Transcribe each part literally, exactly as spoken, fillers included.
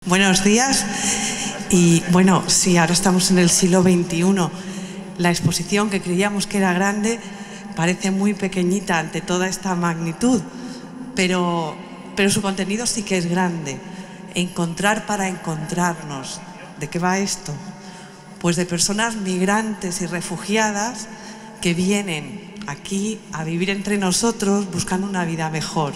Buenos días. Y bueno, sí, ahora estamos en el siglo veintiuno. La exposición que creíamos que era grande parece muy pequeñita ante toda esta magnitud, pero, pero su contenido sí que es grande. Encontrar para encontrarnos. ¿De qué va esto? Pues de personas migrantes y refugiadas que vienen aquí a vivir entre nosotros buscando una vida mejor.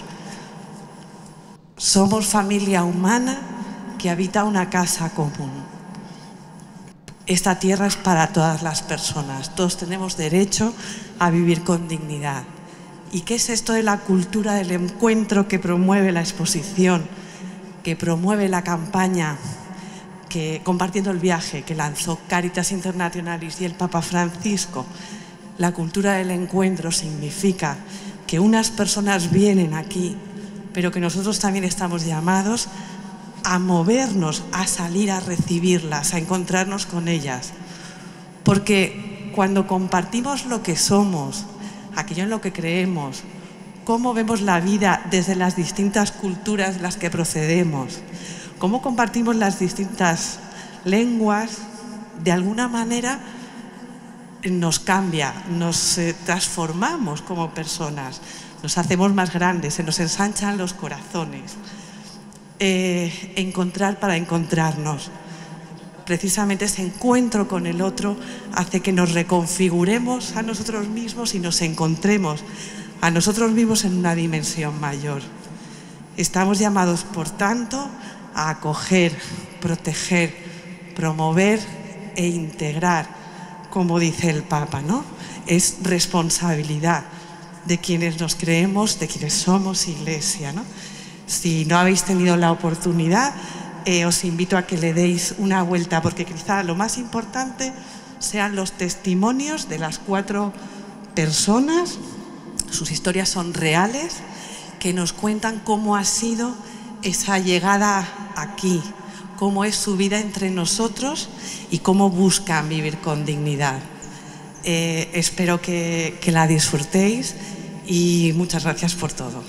Somos familia humana que habita una casa común. Esta tierra es para todas las personas. Todos tenemos derecho a vivir con dignidad. ¿Y qué es esto de la cultura del encuentro que promueve la exposición, que promueve la campaña, que compartiendo el viaje que lanzó Caritas Internationalis y el Papa Francisco? La cultura del encuentro significa que unas personas vienen aquí, pero que nosotros también estamos llamados a movernos, a salir a recibirlas, a encontrarnos con ellas. Porque cuando compartimos lo que somos, aquello en lo que creemos, cómo vemos la vida desde las distintas culturas de las que procedemos, cómo compartimos las distintas lenguas, de alguna manera nos cambia, nos eh, transformamos como personas, nos hacemos más grandes, se nos ensanchan los corazones. Eh, encontrar para encontrarnos. Precisamente ese encuentro con el otro hace que nos reconfiguremos a nosotros mismos y nos encontremos a nosotros mismos en una dimensión mayor. Estamos llamados, por tanto, a acoger, proteger, promover e integrar, como dice el Papa, ¿no? Es responsabilidad de quienes nos creemos, de quienes somos Iglesia, ¿no? Si no habéis tenido la oportunidad, eh, os invito a que le deis una vuelta, porque quizá lo más importante sean los testimonios de las cuatro personas. Sus historias son reales, que nos cuentan cómo ha sido esa llegada aquí, cómo es su vida entre nosotros y cómo buscan vivir con dignidad. Eh, espero que, que la disfrutéis y muchas gracias por todo.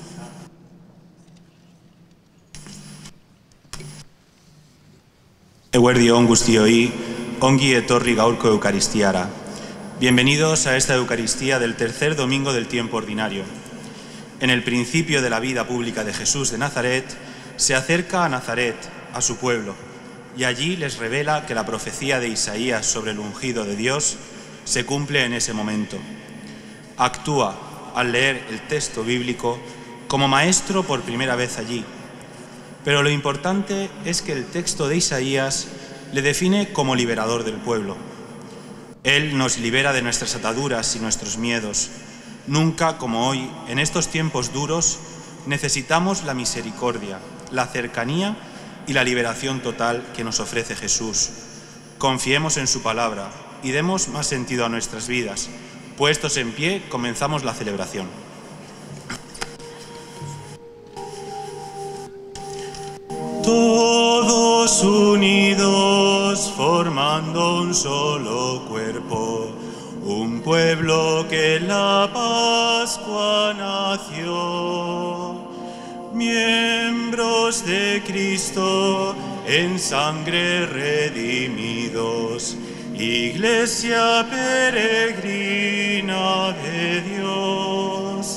Eguerdi on guztioi, ongi etorri gaurko Eucaristiara. Bienvenidos a esta Eucaristía del tercer domingo del tiempo ordinario. En el principio de la vida pública de Jesús de Nazaret, se acerca a Nazaret, a su pueblo, y allí les revela que la profecía de Isaías sobre el ungido de Dios se cumple en ese momento. Actúa, al leer el texto bíblico, como maestro por primera vez allí. Pero lo importante es que el texto de Isaías le define como liberador del pueblo. Él nos libera de nuestras ataduras y nuestros miedos. Nunca como hoy, en estos tiempos duros, necesitamos la misericordia, la cercanía y la liberación total que nos ofrece Jesús. Confiemos en su palabra y demos más sentido a nuestras vidas. Puestos en pie, comenzamos la celebración. Todos unidos formando un solo cuerpo, un pueblo que en la Pascua nació. Miembros de Cristo en sangre redimidos, Iglesia peregrina de Dios.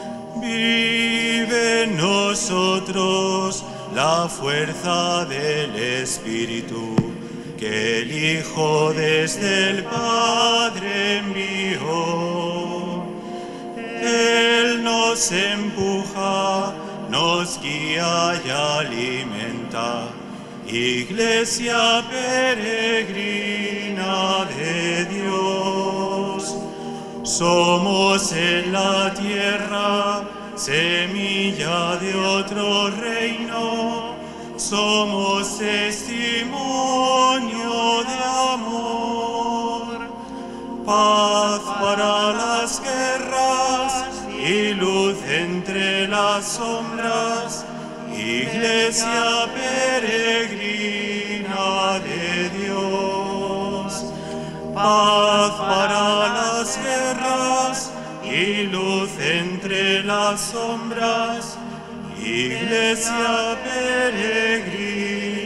Vive en nosotros la fuerza del Espíritu que el Hijo desde el Padre envió. Él nos empuja, nos guía y alimenta, Iglesia peregrina de Dios. Somos en la tierra semilla de otro reino, somos testimonio de amor, paz para las guerras y luz entre las sombras, Iglesia peregrina de Dios. Paz para las guerras y luz entre las sombras, Iglesia peregrina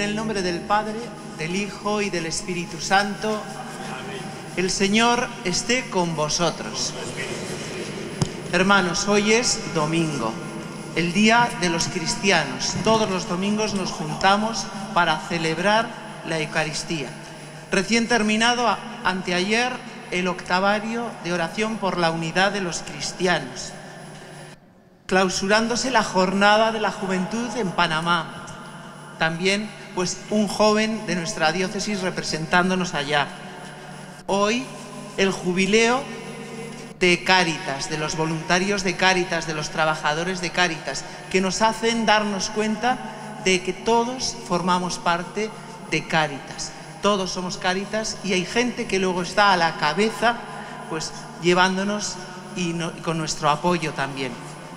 En el nombre del Padre, del Hijo y del Espíritu Santo. El Señor esté con vosotros. Hermanos, hoy es domingo, el día de los cristianos. Todos los domingos nos juntamos para celebrar la Eucaristía. Recién terminado a, anteayer el octavario de oración por la unidad de los cristianos, clausurándose la jornada de la juventud en Panamá. También pues un joven de nuestra diócesis representándonos allá. Hoy el jubileo de Cáritas, de los voluntarios de Cáritas, de los trabajadores de Cáritas, que nos hacen darnos cuenta de que todos formamos parte de Cáritas. Todos somos Cáritas y hay gente que luego está a la cabeza, pues llevándonos y, no, y con nuestro apoyo también.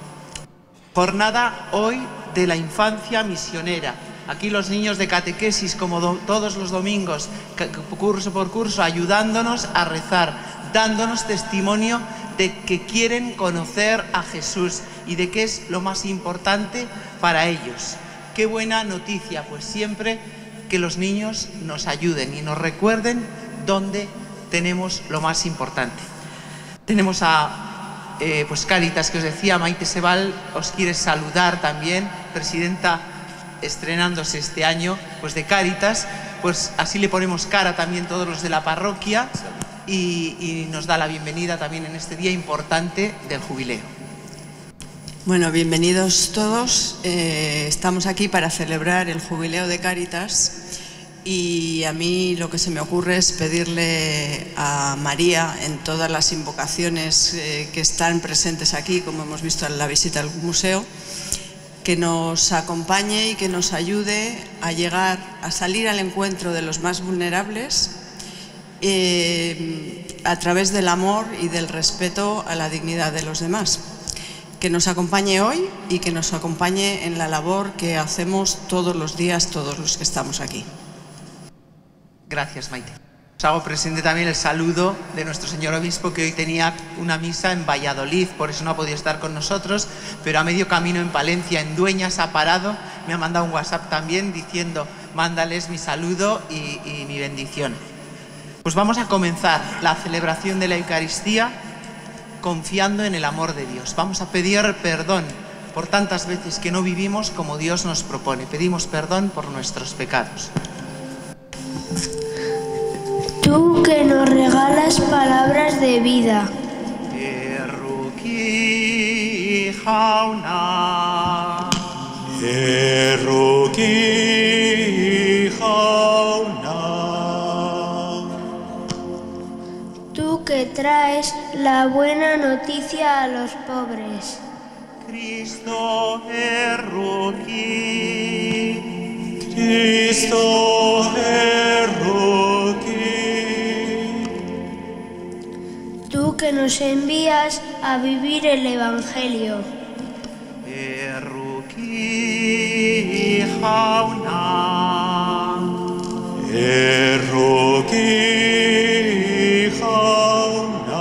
Jornada hoy de la infancia misionera. Aquí los niños de catequesis, como do, todos los domingos, curso por curso, ayudándonos a rezar, dándonos testimonio de que quieren conocer a Jesús y de qué es lo más importante para ellos. Qué buena noticia, pues siempre que los niños nos ayuden y nos recuerden dónde tenemos lo más importante. Tenemos a eh, pues Cáritas, que os decía, Maite Sebal os quiere saludar también, presidenta estrenándose este año pues de Cáritas, pues así le ponemos cara también todos los de la parroquia y, y nos da la bienvenida también en este día importante del jubileo. Bueno, bienvenidos todos. Eh, estamos aquí para celebrar el jubileo de Cáritas y a mí lo que se me ocurre es pedirle a María en todas las invocaciones eh, que están presentes aquí, como hemos visto en la visita al museo, que nos acompañe y que nos ayude a llegar, a salir al encuentro de los más vulnerables eh, a través del amor y del respeto a la dignidad de los demás. Que nos acompañe hoy y que nos acompañe en la labor que hacemos todos los días, todos los que estamos aquí. Gracias, Maite. Os hago presente también el saludo de nuestro señor obispo, que hoy tenía una misa en Valladolid, por eso no ha podido estar con nosotros, pero a medio camino en Palencia, en Dueñas, ha parado, me ha mandado un WhatsApp también diciendo, mándales mi saludo y, y mi bendición. Pues vamos a comenzar la celebración de la Eucaristía confiando en el amor de Dios. Vamos a pedir perdón por tantas veces que no vivimos como Dios nos propone. Pedimos perdón por nuestros pecados. Tú que nos regalas palabras de vida. Erruki jauna. Erruki jauna. Tú que traes la buena noticia a los pobres. Cristo erruki. Cristo erruki. Tú que nos envías a vivir el Evangelio. Erruki jauna. Erruki jauna.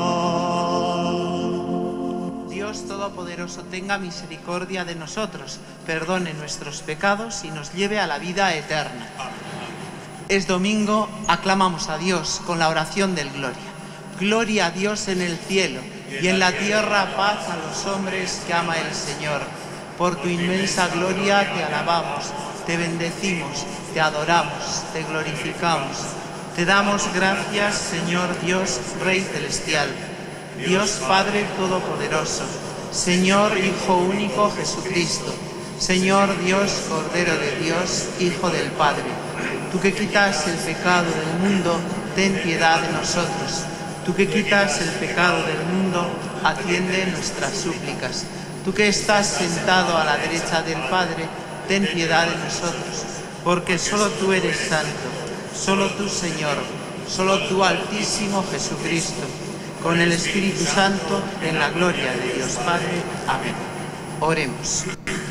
Dios Todopoderoso tenga misericordia de nosotros, perdone nuestros pecados y nos lleve a la vida eterna. Es domingo, aclamamos a Dios con la oración del Gloria. Gloria a Dios en el cielo y en la tierra paz a los hombres que ama el Señor. Por tu inmensa gloria te alabamos, te bendecimos, te adoramos, te glorificamos. Te damos gracias, Señor Dios, Rey celestial, Dios Padre Todopoderoso, Señor Hijo único Jesucristo, Señor Dios, Cordero de Dios, Hijo del Padre. Tú que quitas el pecado del mundo, ten piedad de nosotros. Tú que quitas el pecado del mundo, atiende nuestras súplicas. Tú que estás sentado a la derecha del Padre, ten piedad de nosotros, porque solo tú eres santo, solo tú, Señor, solo tú, Altísimo Jesucristo, con el Espíritu Santo, en la gloria de Dios Padre. Amén. Oremos.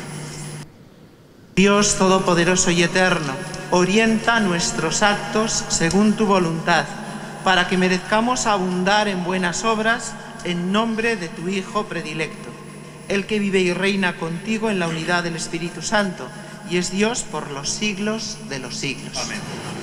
Dios Todopoderoso y Eterno, orienta nuestros actos según tu voluntad, para que merezcamos abundar en buenas obras en nombre de tu Hijo predilecto, el que vive y reina contigo en la unidad del Espíritu Santo, y es Dios por los siglos de los siglos. Amén.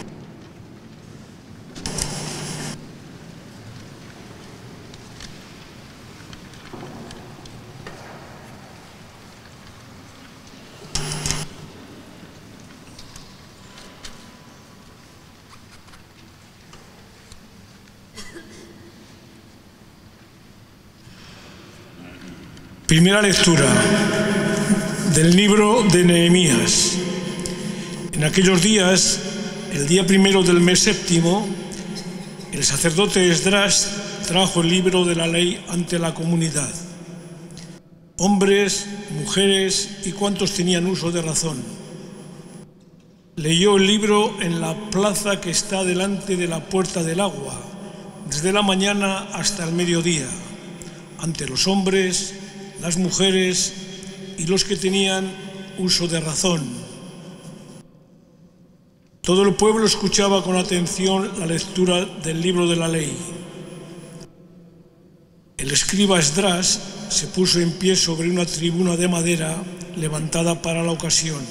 Primera lectura del libro de Nehemías. En aquellos días, el día primero del mes séptimo, el sacerdote Esdras trajo el libro de la ley ante la comunidad. Hombres, mujeres y cuantos tenían uso de razón. Leyó el libro en la plaza que está delante de la puerta del agua, desde la mañana hasta el mediodía, ante los hombres, las mujeres y los que tenían uso de razón. Todo el pueblo escuchaba con atención la lectura del libro de la ley. El escriba Esdras se puso en pie sobre una tribuna de madera levantada para la ocasión.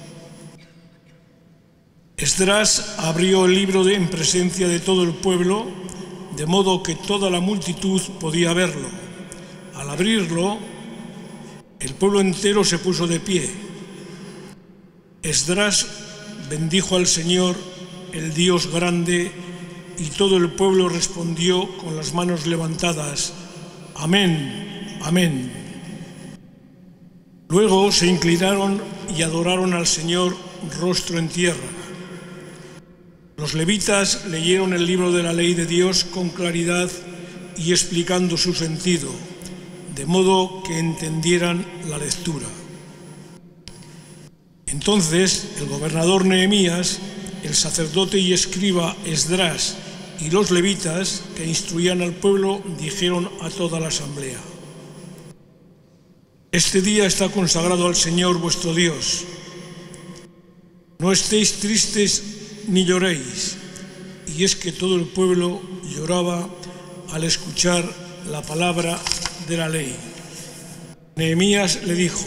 Esdras abrió el libro en presencia de todo el pueblo, de modo que toda la multitud podía verlo. Al abrirlo, el pueblo entero se puso de pie. Esdras bendijo al Señor, el Dios grande, y todo el pueblo respondió con las manos levantadas: Amén, amén. Luego se inclinaron y adoraron al Señor rostro en tierra. Los levitas leyeron el libro de la ley de Dios con claridad y explicando su sentido, de modo que entendieran la lectura. Entonces el gobernador Nehemías, el sacerdote y escriba Esdras y los levitas que instruían al pueblo dijeron a toda la asamblea: Este día está consagrado al Señor vuestro Dios. No estéis tristes ni lloréis. Y es que todo el pueblo lloraba al escuchar la palabra de la ley. Nehemías le dijo: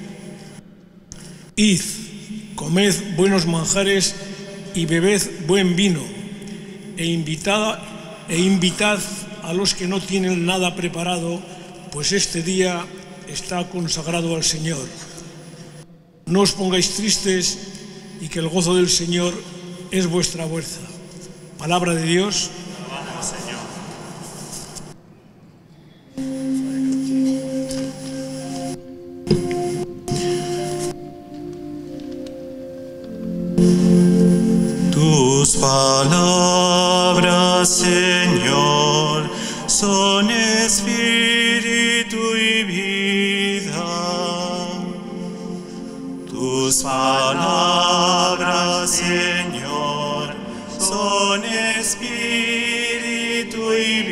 Id, comed buenos manjares y bebed buen vino, e invitad, e invitad a los que no tienen nada preparado, pues este día está consagrado al Señor. No os pongáis tristes, y que el gozo del Señor es vuestra fuerza. Palabra de Dios. Alabamos, Señor. Tus palabras, Señor, son espíritu y vida. Tus palabras, Señor, son espíritu y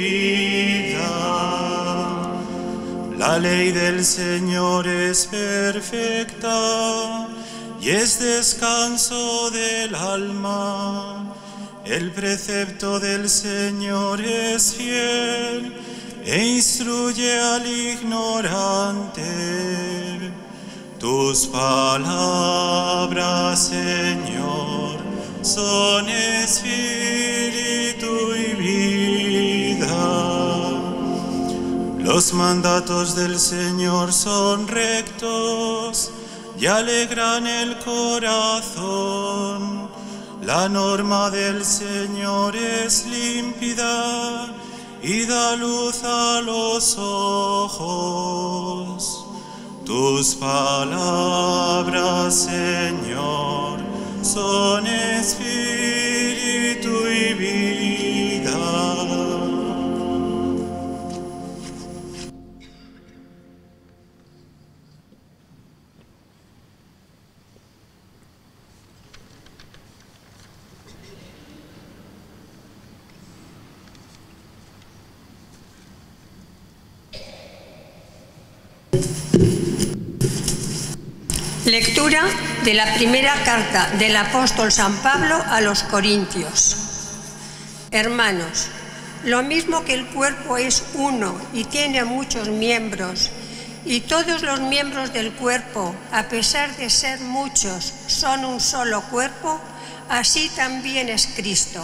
vida. La ley del Señor es perfecta y es descanso del alma. El precepto del Señor es fiel e instruye al ignorante. Tus palabras, Señor, son espíritu y vida. Los mandatos del Señor son rectos y alegran el corazón. La norma del Señor es límpida y da luz a los ojos. Tus palabras, Señor, son espíritu y vida. Lectura de la primera carta del apóstol San Pablo a los Corintios. Hermanos, lo mismo que el cuerpo es uno y tiene muchos miembros, y todos los miembros del cuerpo, a pesar de ser muchos, son un solo cuerpo, así también es Cristo.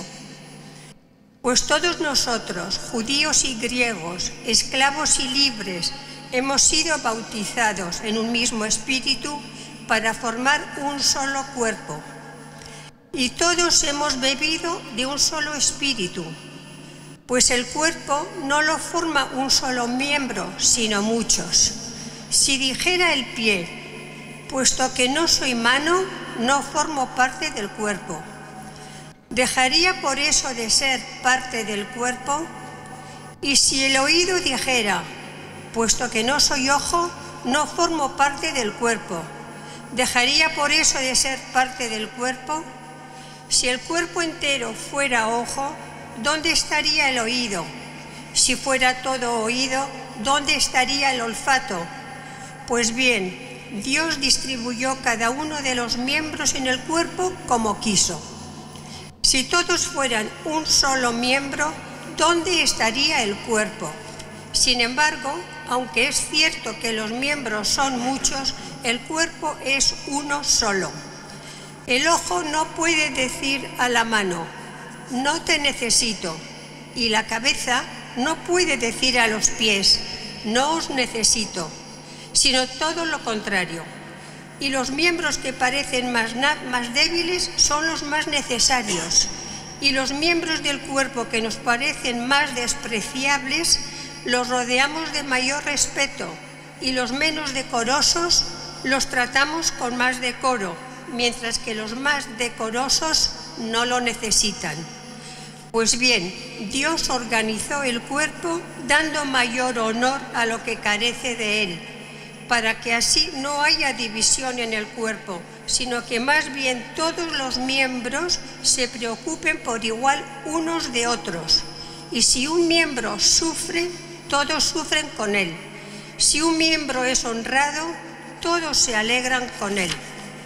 Pues todos nosotros, judíos y griegos, esclavos y libres, hemos sido bautizados en un mismo espíritu para formar un solo cuerpo. Y todos hemos bebido de un solo espíritu, pues el cuerpo no lo forma un solo miembro, sino muchos. Si dijera el pie, puesto que no soy mano, no formo parte del cuerpo, ¿dejaría por eso de ser parte del cuerpo? Y si el oído dijera, puesto que no soy ojo, no formo parte del cuerpo, ¿dejaría por eso de ser parte del cuerpo? Si el cuerpo entero fuera ojo, ¿dónde estaría el oído? Si fuera todo oído, ¿dónde estaría el olfato? Pues bien, Dios distribuyó cada uno de los miembros en el cuerpo como quiso. Si todos fueran un solo miembro, ¿dónde estaría el cuerpo? Sin embargo, aunque es cierto que los miembros son muchos, el cuerpo es uno solo. El ojo no puede decir a la mano, no te necesito, y la cabeza no puede decir a los pies, no os necesito, sino todo lo contrario. Y los miembros que parecen más, más débiles son los más necesarios, y los miembros del cuerpo que nos parecen más despreciables los rodeamos de mayor respeto, y los menos decorosos los tratamos con más decoro, mientras que los más decorosos no lo necesitan. Pues bien, Dios organizó el cuerpo dando mayor honor a lo que carece de él, para que así no haya división en el cuerpo, sino que más bien todos los miembros se preocupen por igual unos de otros. Y si un miembro sufre, todos sufren con él. Si un miembro es honrado, todos se alegran con él.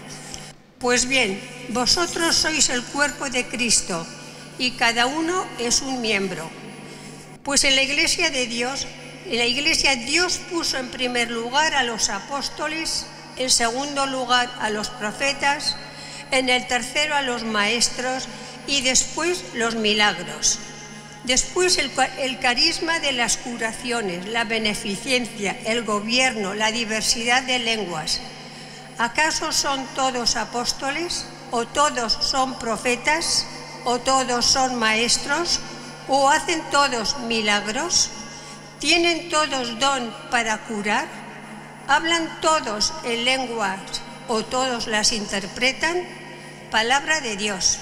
Pues bien, vosotros sois el cuerpo de Cristo, y cada uno es un miembro. Pues en la Iglesia de Dios, en la Iglesia Dios puso en primer lugar a los apóstoles, en segundo lugar a los profetas, en el tercero a los maestros y después los milagros. Después el, el carisma de las curaciones, la beneficencia, el gobierno, la diversidad de lenguas. ¿Acaso son todos apóstoles? ¿O todos son profetas? ¿O todos son maestros? ¿O hacen todos milagros? ¿Tienen todos don para curar? ¿Hablan todos en lenguas o todos las interpretan? Palabra de Dios.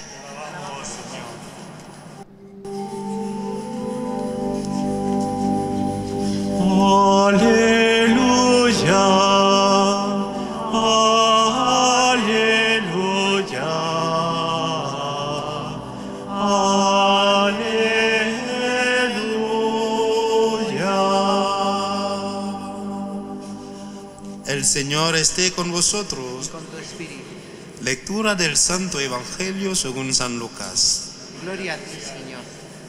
Aleluya, aleluya, aleluya. El Señor esté con vosotros. Con tu espíritu. Lectura del Santo Evangelio según San Lucas. Gloria a ti, Señor.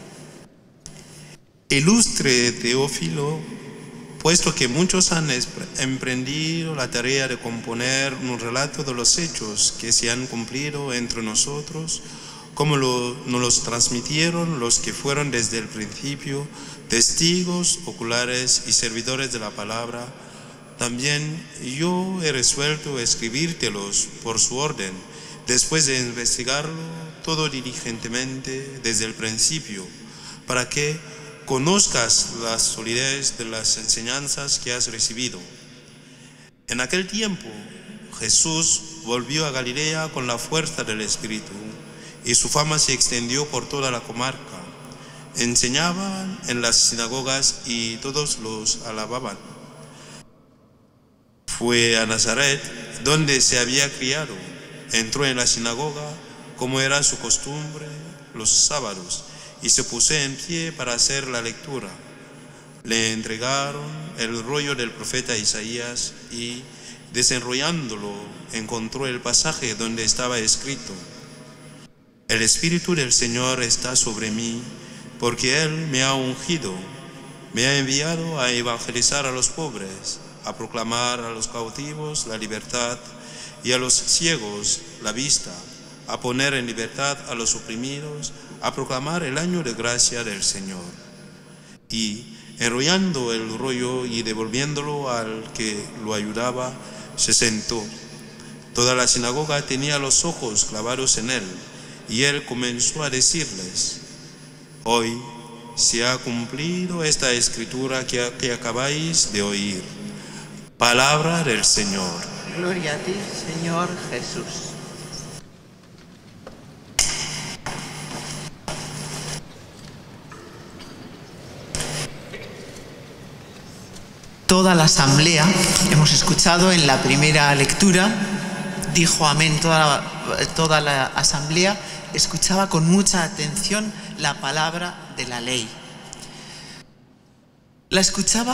Ilustre Teófilo, puesto que muchos han emprendido la tarea de componer un relato de los hechos que se han cumplido entre nosotros, como lo, nos los transmitieron los que fueron desde el principio testigos oculares y servidores de la palabra, también yo he resuelto escribírtelos por su orden, después de investigarlo todo diligentemente desde el principio, para que conozcas la solidez de las enseñanzas que has recibido. En aquel tiempo, Jesús volvió a Galilea con la fuerza del Espíritu, y su fama se extendió por toda la comarca. Enseñaba en las sinagogas y todos los alababan. Fue a Nazaret, donde se había criado. Entró en la sinagoga, como era su costumbre, los sábados, y se puso en pie para hacer la lectura. Le entregaron el rollo del profeta Isaías y, desenrollándolo, encontró el pasaje donde estaba escrito: El Espíritu del Señor está sobre mí, porque Él me ha ungido, me ha enviado a evangelizar a los pobres, a proclamar a los cautivos la libertad y a los ciegos la vista, a poner en libertad a los oprimidos, a proclamar el año de gracia del Señor. Y, enrollando el rollo y devolviéndolo al que lo ayudaba, se sentó. Toda la sinagoga tenía los ojos clavados en él, y él comenzó a decirles: hoy se ha cumplido esta escritura que, que acabáis de oír. Palabra del Señor. Gloria a ti, Señor Jesús. Toda la asamblea, hemos escuchado en la primera lectura, dijo amén, toda la, toda la asamblea escuchaba con mucha atención la palabra de la ley. La escuchaba,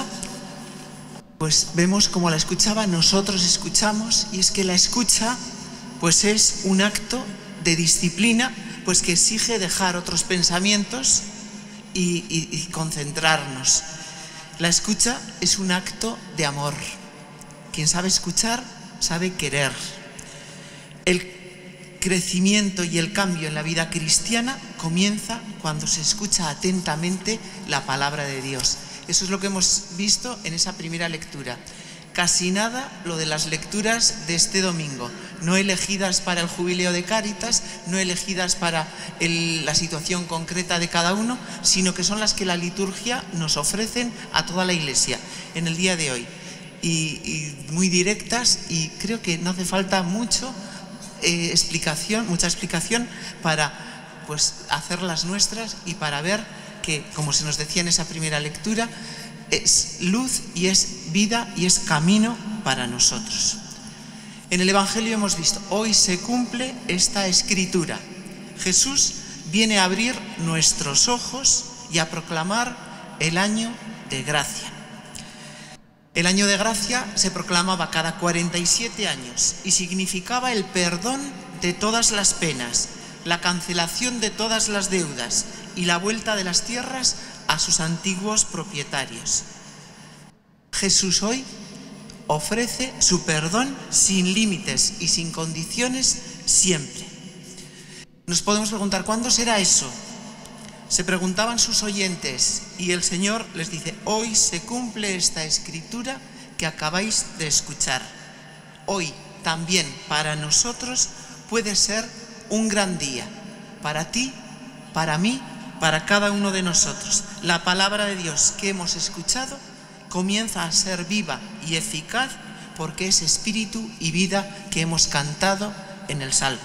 pues vemos como la escuchaba, nosotros escuchamos, y es que la escucha pues es un acto de disciplina, pues que exige dejar otros pensamientos y, y, y concentrarnos. La escucha es un acto de amor. Quien sabe escuchar, sabe querer. El crecimiento y el cambio en la vida cristiana comienza cuando se escucha atentamente la palabra de Dios. Eso es lo que hemos visto en esa primera lectura. Casi nada lo de las lecturas de este domingo, no elegidas para el jubileo de Cáritas, no elegidas para el, la situación concreta de cada uno, sino que son las que la liturgia nos ofrecen a toda la Iglesia en el día de hoy. Y, y muy directas, y creo que no hace falta mucho eh, explicación, mucha explicación para pues, hacerlas nuestras y para ver que, como se nos decía en esa primera lectura, es luz y es vida y es camino para nosotros. En el Evangelio hemos visto, hoy se cumple esta escritura. Jesús viene a abrir nuestros ojos y a proclamar el año de gracia. El año de gracia se proclamaba cada cuarenta y siete años y significaba el perdón de todas las penas, la cancelación de todas las deudas y la vuelta de las tierras a sus antiguos propietarios. Jesús hoy ofrece su perdón sin límites y sin condiciones siempre. Nos podemos preguntar, ¿cuándo será eso? Se preguntaban sus oyentes y el Señor les dice, hoy se cumple esta escritura que acabáis de escuchar. Hoy también para nosotros puede ser un gran día, para ti, para mí, para cada uno de nosotros. La palabra de Dios que hemos escuchado comienza a ser viva y eficaz porque es espíritu y vida que hemos cantado en el Salmo.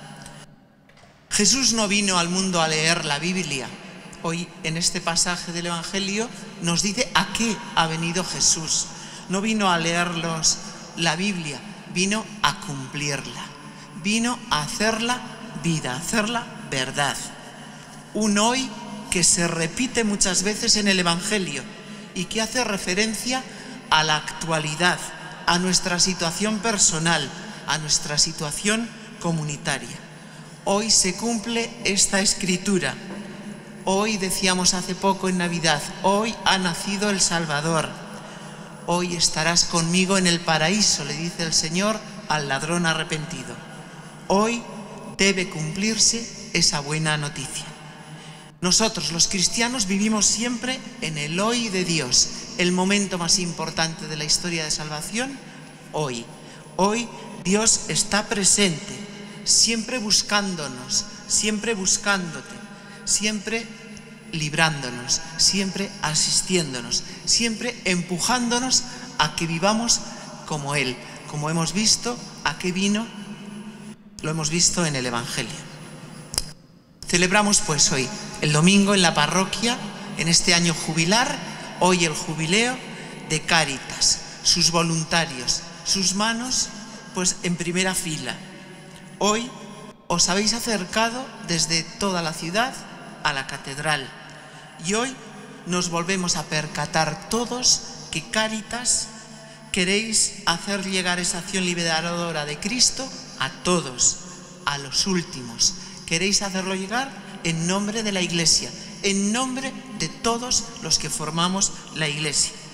Jesús no vino al mundo a leer la Biblia. Hoy en este pasaje del Evangelio nos dice a qué ha venido Jesús. No vino a leerlos la Biblia, vino a cumplirla. Vino a hacerla vida, a hacerla verdad. Un hoy que se repite muchas veces en el Evangelio y que hace referencia a la actualidad, a nuestra situación personal, a nuestra situación comunitaria. Hoy se cumple esta escritura. Hoy, decíamos hace poco en Navidad, hoy ha nacido el Salvador. Hoy estarás conmigo en el paraíso, le dice el Señor al ladrón arrepentido. Hoy debe cumplirse esa buena noticia. Nosotros, los cristianos, vivimos siempre en el hoy de Dios, el momento más importante de la historia de salvación, hoy. Hoy Dios está presente, siempre buscándonos, siempre buscándote, siempre librándonos, siempre asistiéndonos, siempre empujándonos a que vivamos como Él. Como hemos visto, ¿a qué vino? Lo hemos visto en el Evangelio. Celebramos pues hoy, el domingo en la parroquia, en este año jubilar, hoy el jubileo de Cáritas, sus voluntarios, sus manos pues en primera fila. Hoy os habéis acercado desde toda la ciudad a la catedral y hoy nos volvemos a percatar todos que Cáritas queréis hacer llegar esa acción liberadora de Cristo a todos, a los últimos. Queréis hacerlo llegar en nombre de la Iglesia, en nombre de todos los que formamos la Iglesia.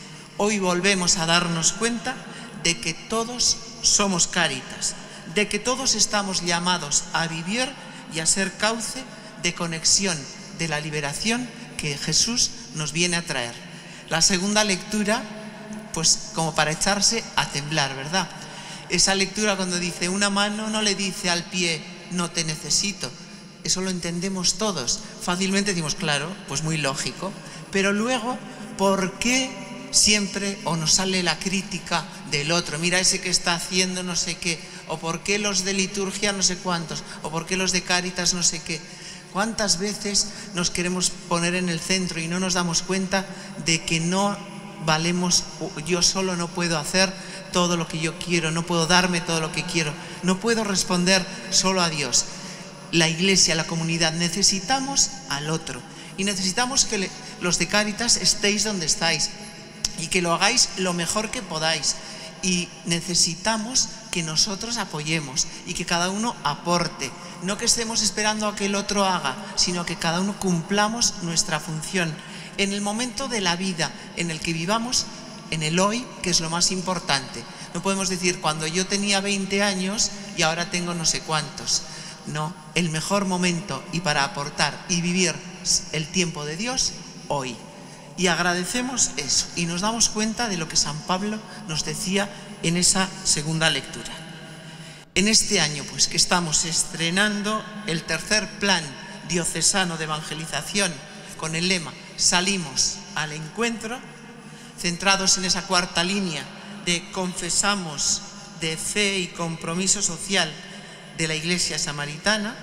Hoy volvemos a darnos cuenta de que todos somos Cáritas, de que todos estamos llamados a vivir y a ser cauce de conexión de la liberación que Jesús nos viene a traer. La segunda lectura, pues como para echarse a temblar, ¿verdad? Esa lectura cuando dice una mano no le dice al pie no te necesito. Eso lo entendemos todos. Fácilmente decimos, claro, pues muy lógico. Pero luego, ¿por qué siempre o nos sale la crítica del otro? Mira ese que está haciendo no sé qué. O ¿por qué los de liturgia no sé cuántos? O ¿por qué los de Cáritas no sé qué? ¿Cuántas veces nos queremos poner en el centro y no nos damos cuenta de que no valemos? Yo solo no puedo hacer todo lo que yo quiero, no puedo darme todo lo que quiero, no puedo responder solo a Dios. La Iglesia, la comunidad, necesitamos al otro y necesitamos que le, los de Cáritas estéis donde estáis y que lo hagáis lo mejor que podáis, y necesitamos que nosotros apoyemos y que cada uno aporte, no que estemos esperando a que el otro haga, sino que cada uno cumplamos nuestra función en el momento de la vida en el que vivamos, en el hoy, que es lo más importante. No podemos decir cuando yo tenía veinte años y ahora tengo no sé cuántos. No, el mejor momento y para aportar y vivir el tiempo de Dios, hoy. Y agradecemos eso y nos damos cuenta de lo que San Pablo nos decía en esa segunda lectura. En este año, pues, que estamos estrenando el tercer plan diocesano de evangelización con el lema Salimos al encuentro, centrados en esa cuarta línea de confesamos de fe y compromiso social de la Iglesia Samaritana,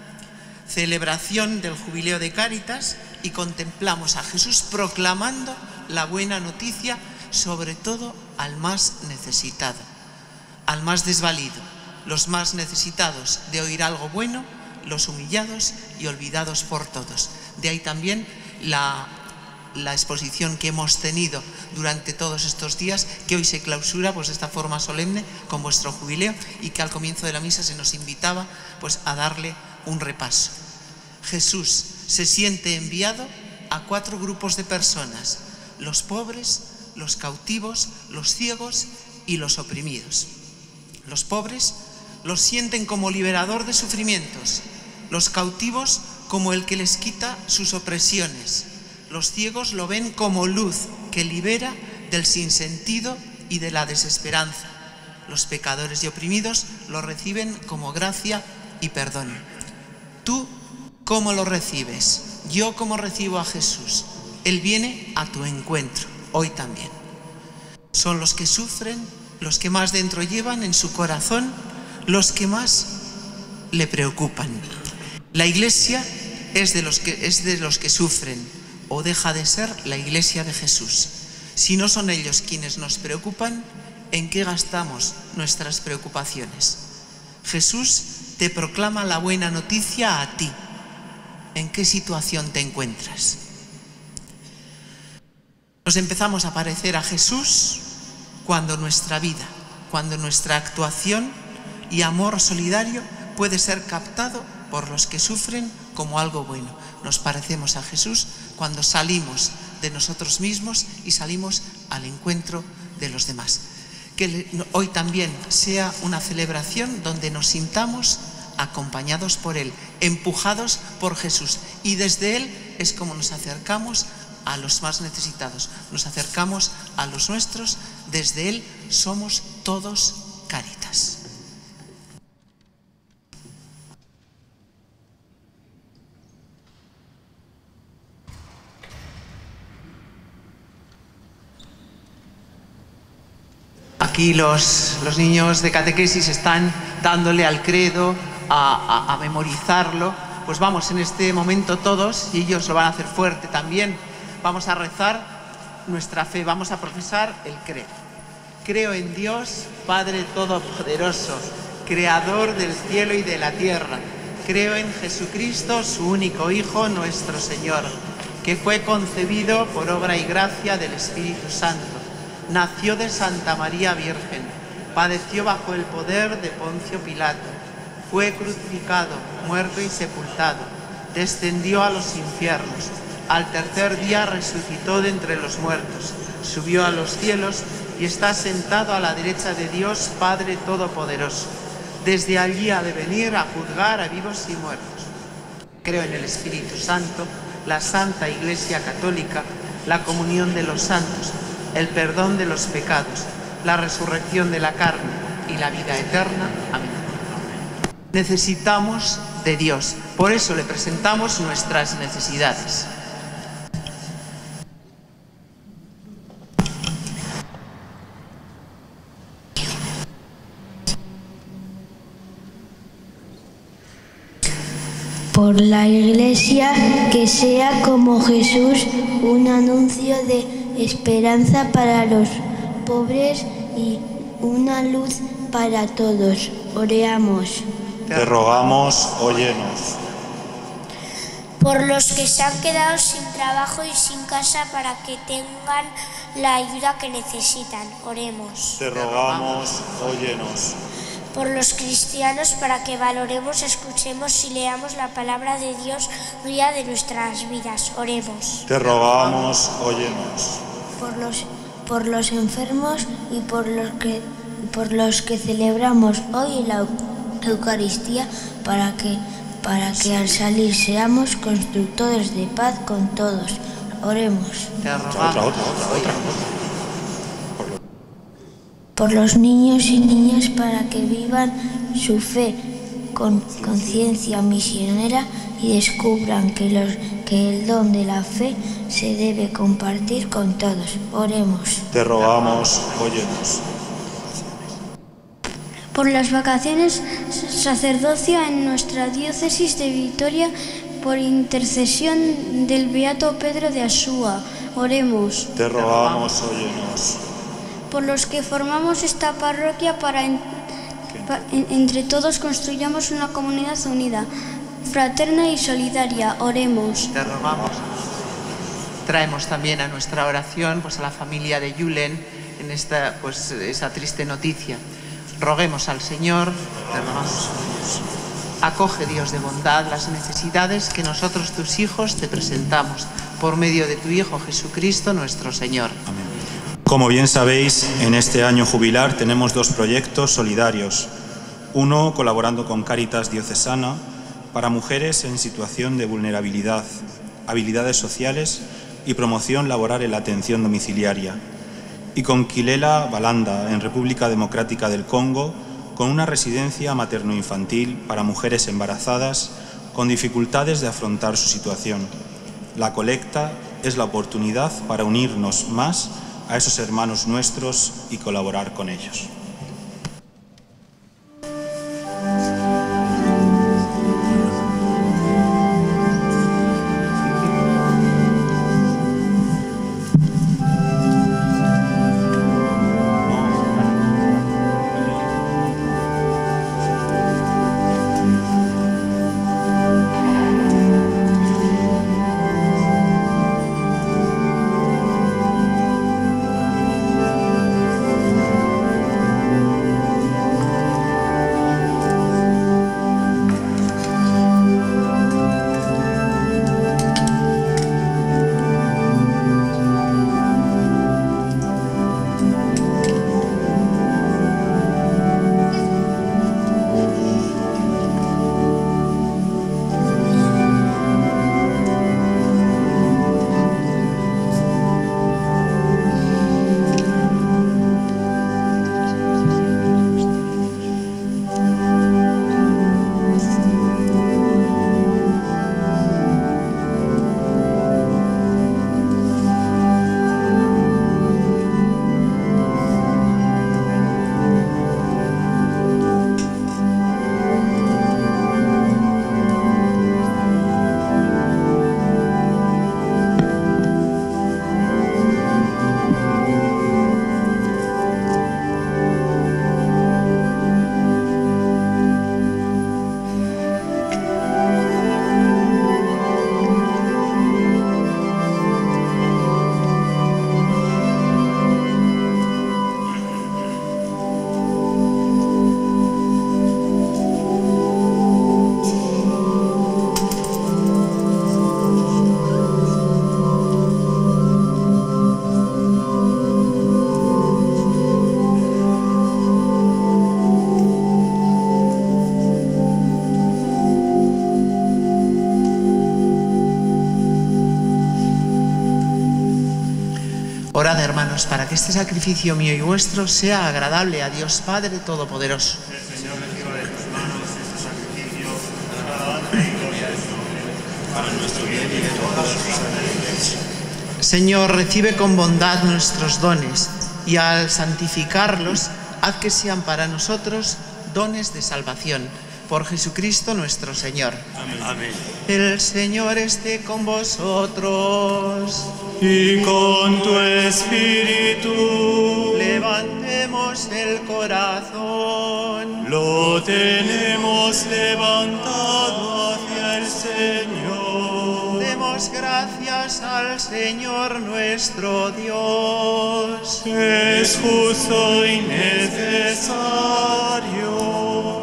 celebración del Jubileo de Cáritas, y contemplamos a Jesús proclamando la buena noticia, sobre todo al más necesitado, al más desvalido, los más necesitados de oír algo bueno, los humillados y olvidados por todos. De ahí también la, la exposición que hemos tenido durante todos estos días, que hoy se clausura pues de esta forma solemne con vuestro jubileo, y que al comienzo de la misa se nos invitaba pues a darle un repaso. Jesús se siente enviado a cuatro grupos de personas: los pobres, los cautivos, los ciegos y los oprimidos. Los pobres los sienten como liberador de sufrimientos, los cautivos como el que les quita sus opresiones, los ciegos lo ven como luz que libera del sinsentido y de la desesperanza, los pecadores y oprimidos lo reciben como gracia y perdón. Tú, ¿cómo lo recibes? Yo, ¿cómo recibo a Jesús? Él viene a tu encuentro, hoy también. Son los que sufren, los que más dentro llevan en su corazón, los que más le preocupan. La Iglesia es de los que, es de los que sufren, o deja de ser la Iglesia de Jesús. Si no son ellos quienes nos preocupan, ¿en qué gastamos nuestras preocupaciones? Jesús te proclama la buena noticia a ti. ¿En qué situación te encuentras? Nos empezamos a parecer a Jesús cuando nuestra vida, cuando nuestra actuación y amor solidario puede ser captado por los que sufren como algo bueno. Nos parecemos a Jesús cuando salimos de nosotros mismos y salimos al encuentro de los demás. Que hoy también sea una celebración donde nos sintamos acompañados por Él, empujados por Jesús, y desde Él es como nos acercamos a los más necesitados, nos acercamos a los nuestros, desde Él somos todos Cáritas. Aquí los, los niños de catequesis están dándole al credo, a, a, a memorizarlo. Pues vamos en este momento todos, y ellos lo van a hacer fuerte también, vamos a rezar nuestra fe, vamos a profesar el credo. Creo en Dios, Padre Todopoderoso, Creador del cielo y de la tierra. Creo en Jesucristo, su único Hijo, nuestro Señor, que fue concebido por obra y gracia del Espíritu Santo. Nació de Santa María Virgen, padeció bajo el poder de Poncio Pilato, fue crucificado, muerto y sepultado, descendió a los infiernos, al tercer día resucitó de entre los muertos, subió a los cielos y está sentado a la derecha de Dios Padre Todopoderoso. Desde allí ha de venir a juzgar a vivos y muertos. Creo en el Espíritu Santo, la Santa Iglesia Católica, la comunión de los santos, el perdón de los pecados, la resurrección de la carne y la vida eterna. Amén. Necesitamos de Dios, por eso le presentamos nuestras necesidades. Por la Iglesia, que sea como Jesús, un anuncio de esperanza para los pobres y una luz para todos. Oremos. Te rogamos, óyenos. Por los que se han quedado sin trabajo y sin casa para que tengan la ayuda que necesitan. Oremos. Te rogamos, óyenos. Por los cristianos para que valoremos, escuchemos y leamos la palabra de Dios guía de nuestras vidas. Oremos. Te rogamos, óyenos. Por los, por los enfermos y por los que, por los que celebramos hoy la Eucaristía para que, para que al salir seamos constructores de paz con todos. Oremos. Te rogamos. Otra, otra, otra, otra. Por los niños y niñas para que vivan su fe con conciencia misionera y descubran que, los, que el don de la fe se debe compartir con todos. Oremos. Te rogamos, óyenos. Por las vacaciones sacerdocia en nuestra diócesis de Vitoria, por intercesión del beato Pedro de Asúa. Oremos. Te rogamos, óyenos. Por los que formamos esta parroquia para en, pa, en, entre todos construyamos una comunidad unida, fraterna y solidaria. Oremos. Te rogamos. Traemos también a nuestra oración pues, a la familia de Yulen en esta, pues, esa triste noticia. Roguemos al Señor. Te rogamos. Acoge, Dios de bondad, las necesidades que nosotros, tus hijos, te presentamos por medio de tu Hijo Jesucristo, nuestro Señor. Amén. Como bien sabéis, en este año jubilar tenemos dos proyectos solidarios. Uno colaborando con Cáritas Diocesana para mujeres en situación de vulnerabilidad, habilidades sociales y promoción laboral en la atención domiciliaria. Y con Quilela Balanda, en República Democrática del Congo, con una residencia materno-infantil para mujeres embarazadas con dificultades de afrontar su situación. La colecta es la oportunidad para unirnos más a esos hermanos nuestros y colaborar con ellos. ayúdanos para que este sacrificio mío y vuestro sea agradable a Dios Padre Todopoderoso. El Señor reciba de tus manos este sacrificio para alabanza y gloria de su nombre, para nuestro bien y de toda su santa Iglesia. Señor, recibe con bondad nuestros dones y al santificarlos, haz que sean para nosotros dones de salvación. Por Jesucristo nuestro Señor. Amén. Amén. El Señor esté con vosotros. Y con tu espíritu. Levantemos el corazón. Lo tenemos levantado hacia el Señor. Demos gracias al Señor nuestro Dios. Es justo y necesario.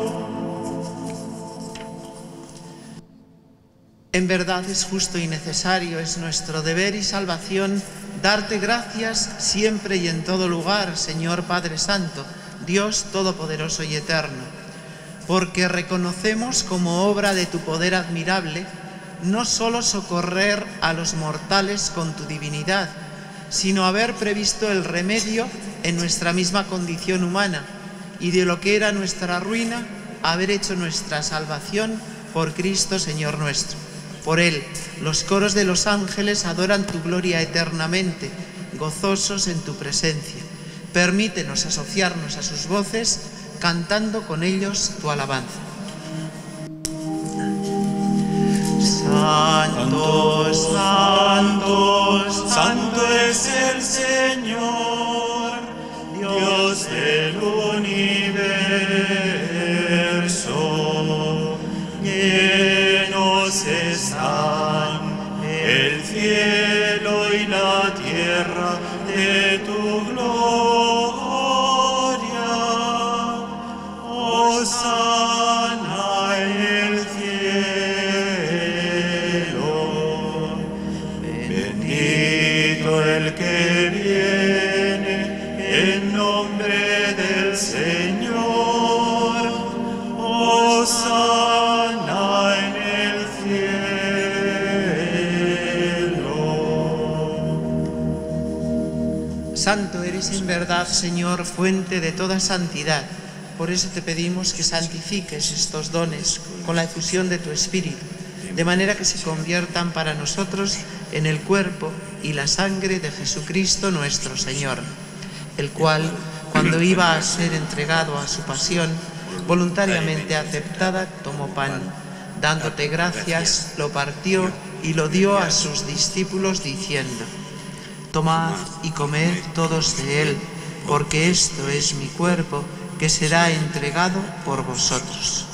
En verdad es justo y necesario, es nuestro deber y salvación darte gracias siempre y en todo lugar, Señor Padre Santo, Dios Todopoderoso y Eterno, porque reconocemos como obra de tu poder admirable no solo socorrer a los mortales con tu divinidad, sino haber previsto el remedio en nuestra misma condición humana y de lo que era nuestra ruina, haber hecho nuestra salvación por Cristo Señor nuestro. Por Él, los coros de los ángeles adoran tu gloria eternamente, gozosos en tu presencia. Permítenos asociarnos a sus voces, cantando con ellos tu alabanza. Santo, santo, santo es el Señor, Dios del universo. Llenos están el cielo y la tierra de tu gloria. Hosana en el cielo. Bendito el que viene en nombre del Señor. Hosana en el cielo. Santo eres en verdad, Señor, fuente de toda santidad. Por eso te pedimos que santifiques estos dones con la efusión de tu Espíritu, de manera que se conviertan para nosotros en el cuerpo y la sangre de Jesucristo nuestro Señor, el cual, cuando iba a ser entregado a su pasión, voluntariamente aceptada, tomó pan. Dándote gracias, lo partió y lo dio a sus discípulos diciendo: tomad y comed todos de él, porque esto es mi cuerpo, que será entregado por vosotros.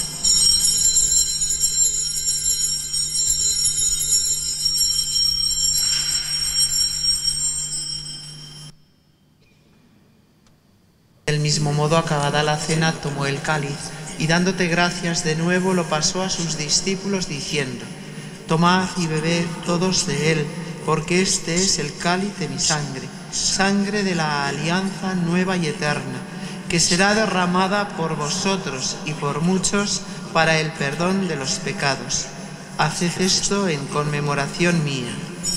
Del mismo modo, acabada la cena, tomó el cáliz y dándote gracias de nuevo lo pasó a sus discípulos diciendo: tomad y bebed todos de él, porque este es el cáliz de mi sangre, sangre de la alianza nueva y eterna, que será derramada por vosotros y por muchos para el perdón de los pecados. Haced esto en conmemoración mía.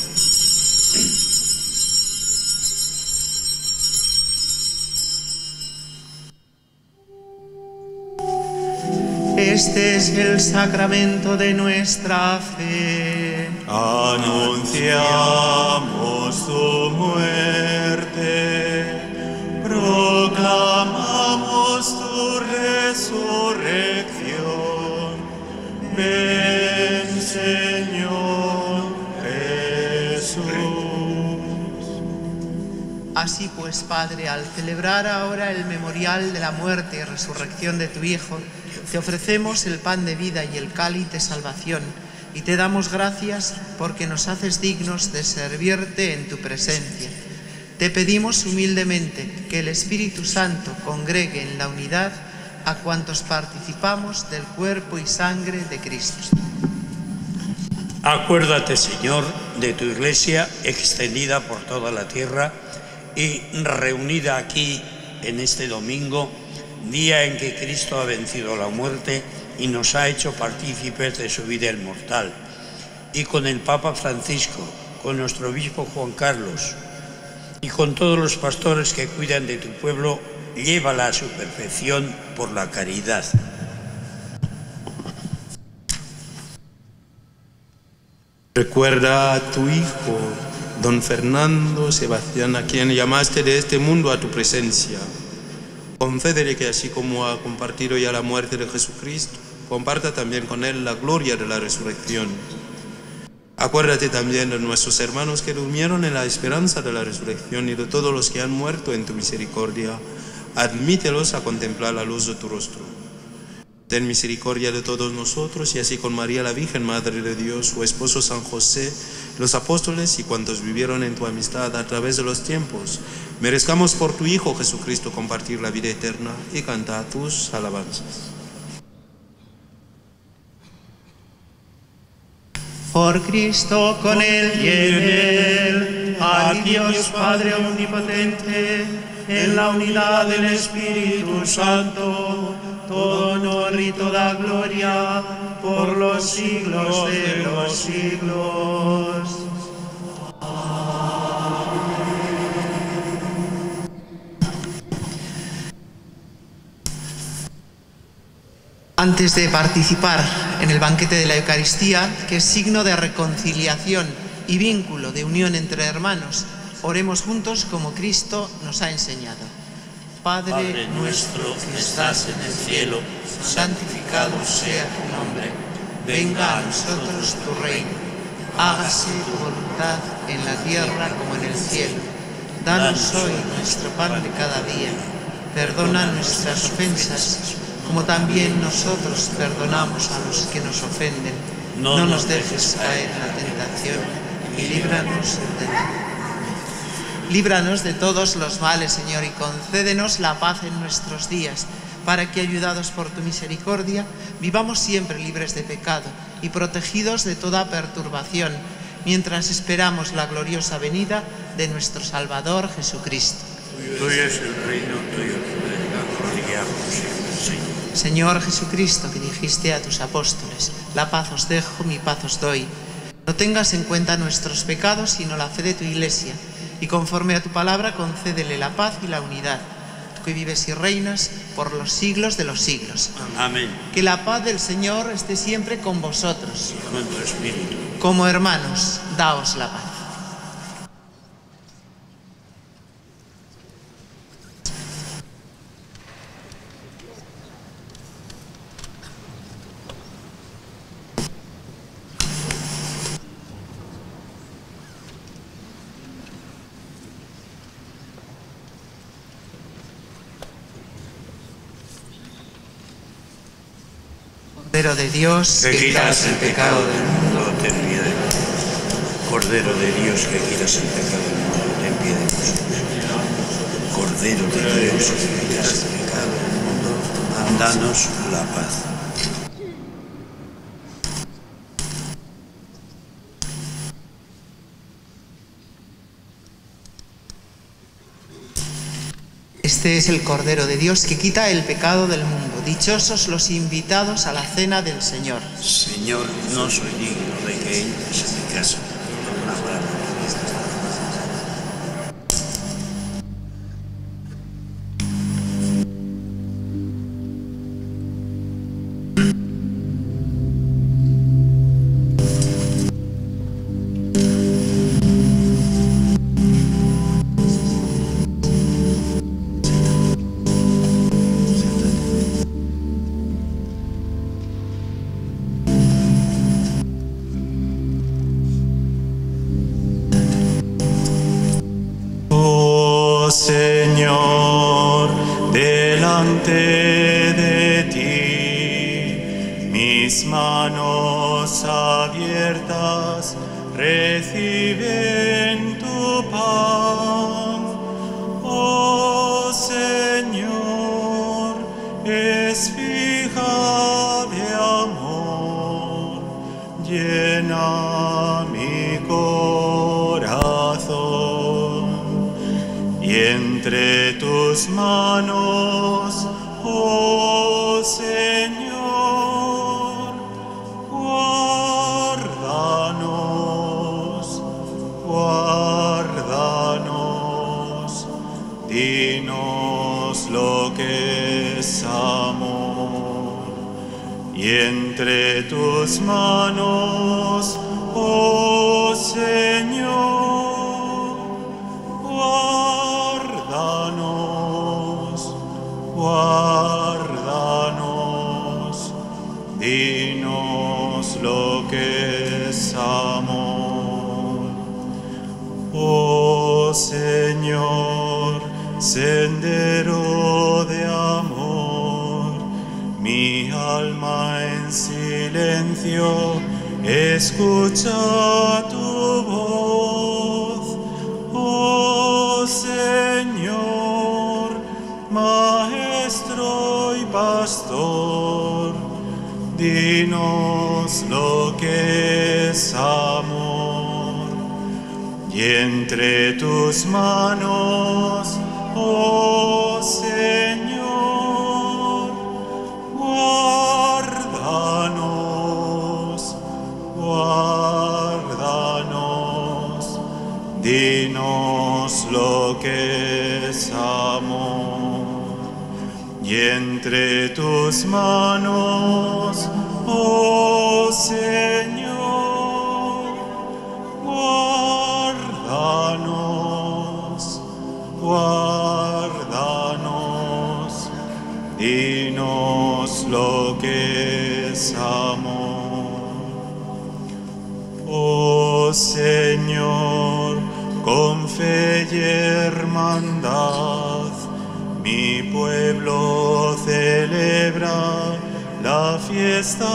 Este es el sacramento de nuestra fe. Anunciamos tu muerte, proclamamos tu resurrección. Ven, Señor Jesús. Así pues, Padre, al celebrar ahora el memorial de la muerte y resurrección de tu Hijo, te ofrecemos el pan de vida y el cáliz de salvación, y te damos gracias porque nos haces dignos de servirte en tu presencia. Te pedimos humildemente que el Espíritu Santo congregue en la unidad a cuantos participamos del cuerpo y sangre de Cristo. Acuérdate, Señor, de tu Iglesia extendida por toda la tierra y reunida aquí en este domingo, día en que Cristo ha vencido la muerte y nos ha hecho partícipes de su vida inmortal. Y con el Papa Francisco, con nuestro obispo Juan Carlos y con todos los pastores que cuidan de tu pueblo, llévala a su perfección por la caridad. Recuerda a tu hijo, don Fernando Sebastián, a quien llamaste de este mundo a tu presencia. Concédele que así como ha compartido ya la muerte de Jesucristo, comparta también con él la gloria de la resurrección. Acuérdate también de nuestros hermanos que durmieron en la esperanza de la resurrección y de todos los que han muerto en tu misericordia. Admítelos a contemplar la luz de tu rostro. Ten misericordia de todos nosotros y así con María la Virgen, Madre de Dios, su esposo San José, los apóstoles y cuantos vivieron en tu amistad a través de los tiempos, merezcamos por tu Hijo Jesucristo compartir la vida eterna y cantar tus alabanzas. Por Cristo, con Él y en Él, a Dios Padre Omnipotente, en la unidad del Espíritu Santo, todo honor y toda gloria por los siglos de los siglos. Antes de participar en el banquete de la Eucaristía, que es signo de reconciliación y vínculo de unión entre hermanos, oremos juntos como Cristo nos ha enseñado. Padre, Padre nuestro que estás en el cielo, santificado sea tu nombre. Venga a nosotros tu reino. Hágase tu voluntad en la tierra como en el cielo. Danos hoy nuestro pan de cada día. Perdona nuestras ofensas, como también nosotros perdonamos a los que nos ofenden. No nos dejes caer en la tentación y líbranos del mal. Líbranos de todos los males, Señor, y concédenos la paz en nuestros días, para que, ayudados por tu misericordia, vivamos siempre libres de pecado y protegidos de toda perturbación, mientras esperamos la gloriosa venida de nuestro Salvador Jesucristo. tuyo es el reino, tuyo el poder y la gloria por siempre, Señor. Señor Jesucristo, que dijiste a tus apóstoles, la paz os dejo, mi paz os doy. No tengas en cuenta nuestros pecados, sino la fe de tu Iglesia, y conforme a tu palabra concédele la paz y la unidad, tú que vives y reinas por los siglos de los siglos. Amén. Que la paz del Señor esté siempre con vosotros. Y con tu espíritu. Como hermanos, daos la paz. Cordero de Dios, que quitas el pecado del mundo, ten piedad de nosotros. Cordero de Dios, que quitas el pecado del mundo, ten piedad de nosotros. Cordero de Dios, que quitas el pecado del mundo, danos la paz. Este es el Cordero de Dios que quita el pecado del mundo. Dichosos los invitados a la cena del Señor. Señor, no soy digno de que entres en mi casa. Una palabra. Señor, delante de ti, mis manos abiertas reciben tu pan. Oh Señor, esfija de amor, llena mi corazón. Y entre tus manos, oh Señor, guárdanos, guárdanos. es amor. Y entre tus manos, oh Señor, guárdanos, guárdanos, dinos lo que es amor. Oh Señor, sendero de amor, mi alma en silencio escucha tu voz. Oh Señor, Maestro y Pastor, dinos lo que es amor. Y entre tus manos, oh Señor, guárdanos, guárdanos, dinos lo que es amor. Y entre tus manos, oh Señor, guárdanos, guárdanos, dinos lo que es amor. Oh Señor, con fe y hermandad, mi pueblo celebra la fiesta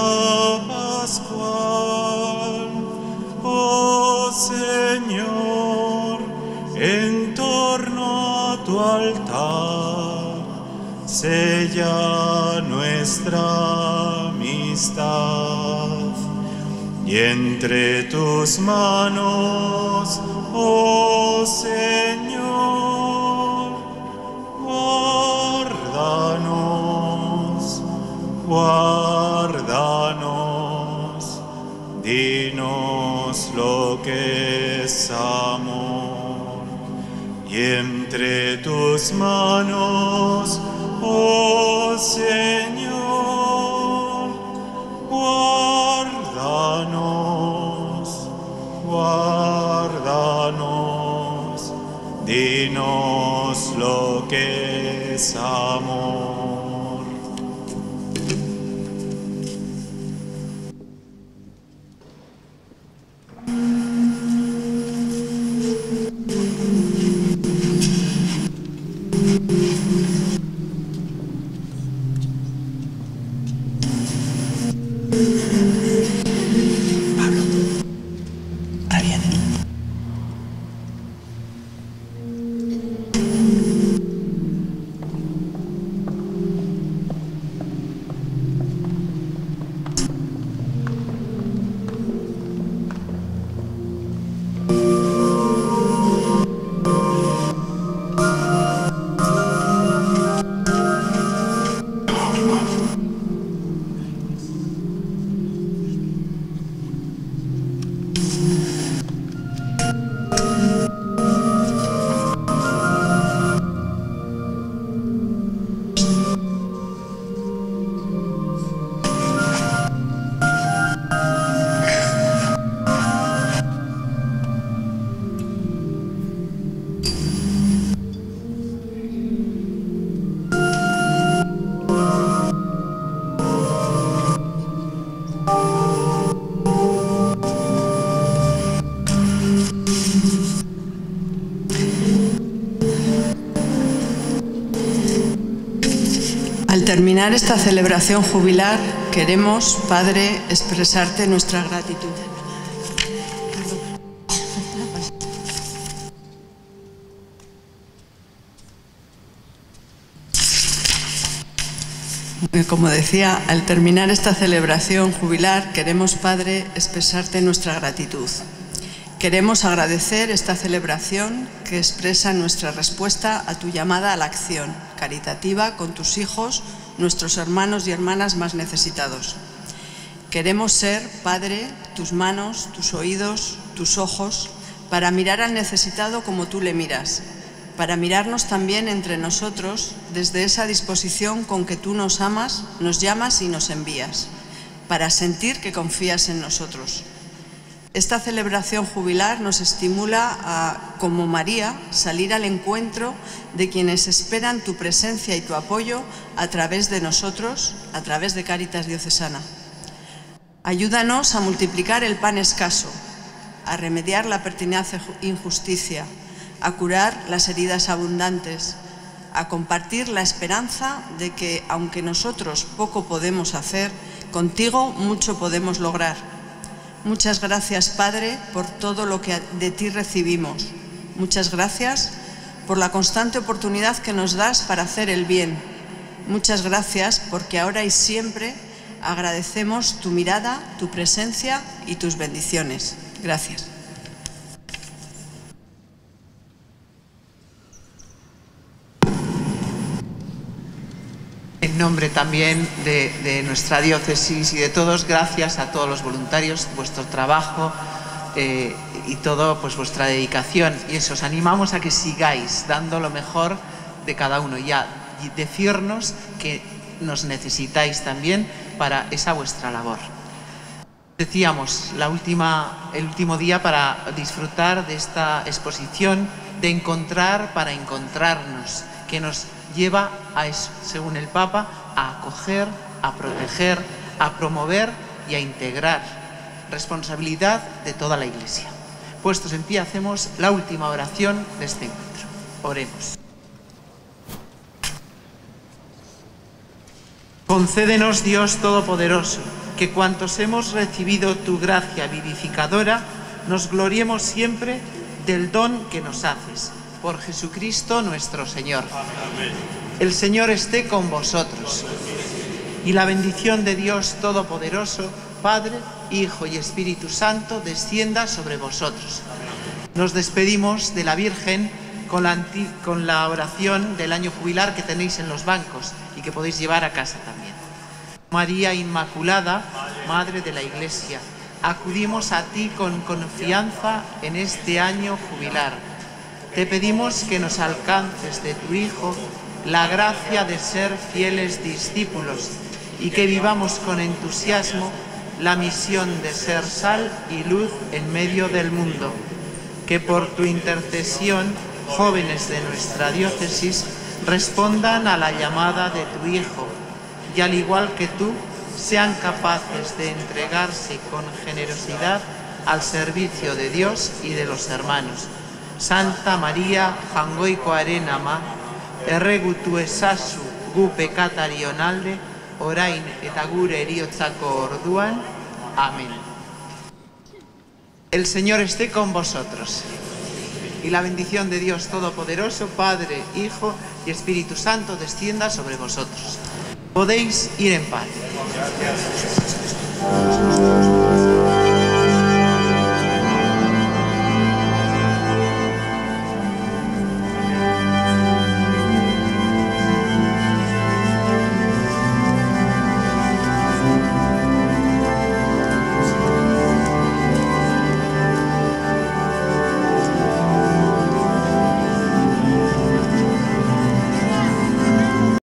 pascual. Oh Señor, en torno a tu altar, sella nuestra amistad. Y entre tus manos, oh Señor, guárdanos, guárdanos, dinos lo que es amor. Y entre tus manos, oh Señor, guárdanos, guárdanos, dinos lo que es amor. Al terminar esta celebración jubilar, queremos, Padre, expresarte nuestra gratitud. Como decía, al terminar esta celebración jubilar, queremos, Padre, expresarte nuestra gratitud. Queremos agradecer esta celebración que expresa nuestra respuesta a tu llamada a la acción caritativa con tus hijos, nuestros hermanos y hermanas más necesitados. Queremos ser, Padre, tus manos, tus oídos, tus ojos, para mirar al necesitado como tú le miras, para mirarnos también entre nosotros desde esa disposición con que tú nos amas, nos llamas y nos envías, para sentir que confías en nosotros. Esta celebración jubilar nos estimula a, como María, salir al encuentro de quienes esperan tu presencia y tu apoyo a través de nosotros, a través de Cáritas Diocesana. Ayúdanos a multiplicar el pan escaso, a remediar la pertinaz injusticia, a curar las heridas abundantes, a compartir la esperanza de que, aunque nosotros poco podemos hacer, contigo mucho podemos lograr. Muchas gracias, Padre, por todo lo que de ti recibimos. Muchas gracias por la constante oportunidad que nos das para hacer el bien. Muchas gracias porque ahora y siempre agradecemos tu mirada, tu presencia y tus bendiciones. Gracias. En nombre también de, de nuestra diócesis y de todos, gracias a todos los voluntarios, vuestro trabajo eh, y todo, pues vuestra dedicación. Y eso, os animamos a que sigáis dando lo mejor de cada uno y a decirnos que nos necesitáis también para esa vuestra labor. Decíamos, la última, el último día para disfrutar de esta exposición de encontrar para encontrarnos, que nos lleva a eso, según el Papa, a acoger, a proteger, a promover y a integrar. Responsabilidad de toda la Iglesia. Puestos en pie, hacemos la última oración de este encuentro. Oremos. Concédenos, Dios Todopoderoso, que cuantos hemos recibido tu gracia vivificadora, nos gloriemos siempre del don que nos haces. Por Jesucristo nuestro Señor. Amén. El Señor esté con vosotros. Y la bendición de Dios Todopoderoso, Padre, Hijo y Espíritu Santo, descienda sobre vosotros. Nos despedimos de la Virgen con la, con la oración del año jubilar que tenéis en los bancos y que podéis llevar a casa también. María Inmaculada, Madre de la Iglesia, acudimos a ti con confianza en este año jubilar. Te pedimos que nos alcances de tu Hijo la gracia de ser fieles discípulos y que vivamos con entusiasmo la misión de ser sal y luz en medio del mundo. Que por tu intercesión, jóvenes de nuestra diócesis respondan a la llamada de tu Hijo y, al igual que tú, sean capaces de entregarse con generosidad al servicio de Dios y de los hermanos. Santa María, jangoikoaren ama, erregutu ezazu gu pekatari onalde, orain eta gure heriotzako orduan. Amén. El Señor esté con vosotros. Y la bendición de Dios Todopoderoso, Padre, Hijo y Espíritu Santo, descienda sobre vosotros. Podéis ir en paz.